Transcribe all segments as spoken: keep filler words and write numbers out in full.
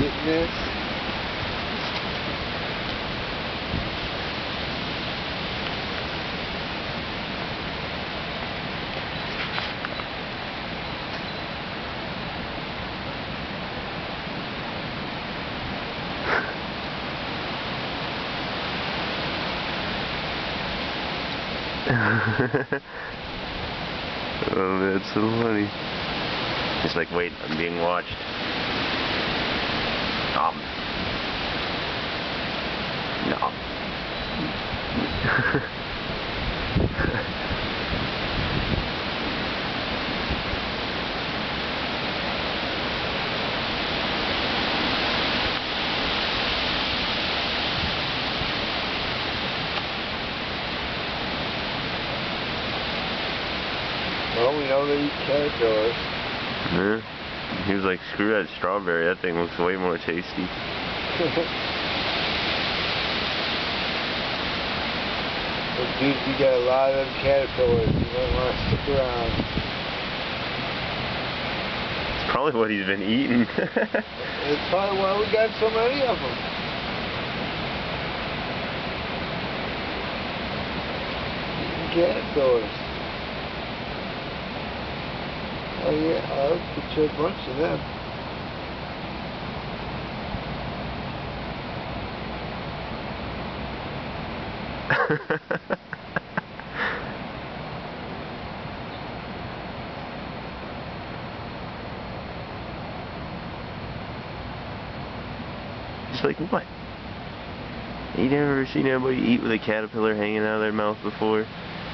getting this? Oh, that's so funny. It's like, wait, I'm being watched. Nom. Nom. Well, we know they eat caterpillars. Yeah. He was like, screw that strawberry, that thing looks way more tasty. But dude, we got a lot of them caterpillars. You might want to stick around. It's probably what he's been eating. It's probably why we got so many of them. Eating caterpillars. Oh yeah, I'll get you a bunch of them. It's like, what? You never seen anybody eat with a caterpillar hanging out of their mouth before?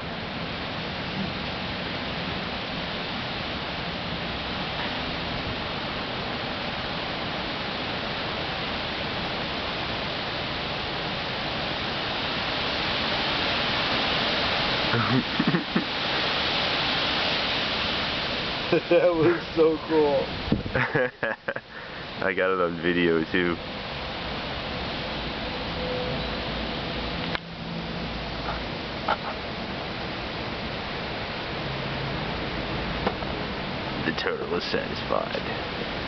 That was so cool. I got it on video too. The turtle is satisfied.